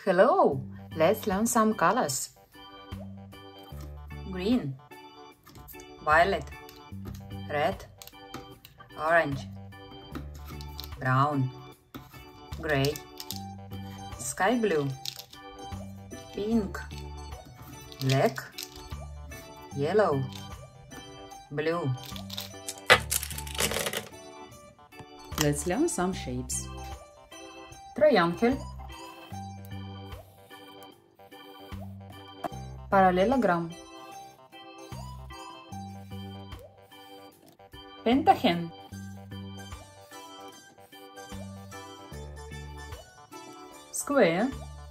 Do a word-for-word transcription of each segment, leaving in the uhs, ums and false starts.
Hello! Let's learn some colors. Green, violet, red, orange, brown, gray, sky blue, pink, black, yellow, blue. Let's learn some shapes. Triangle, parallelogram, Pentagon, square,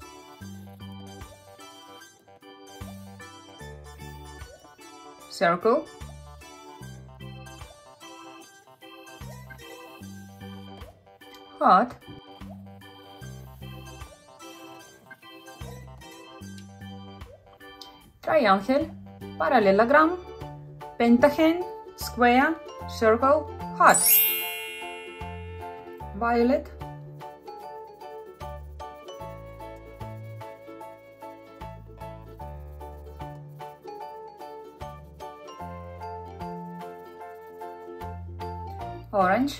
circle, heart, triangle, parallelogram, pentagon, square, circle, heart. Violet, orange,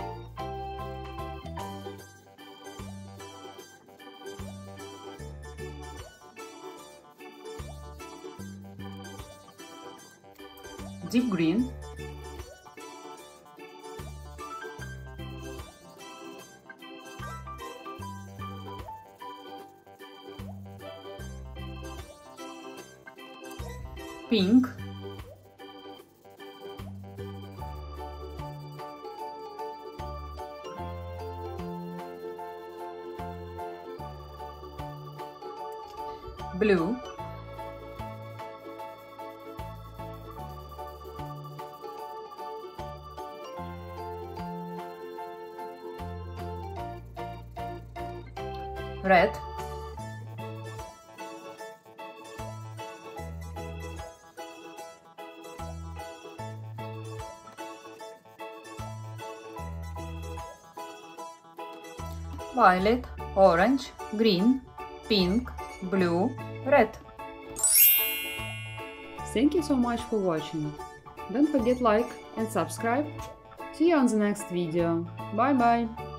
deep green, pink, blue, red, violet, orange, green, pink, blue, red. Thank you so much for watching. Don't forget like and subscribe. See you on the next video. Bye bye!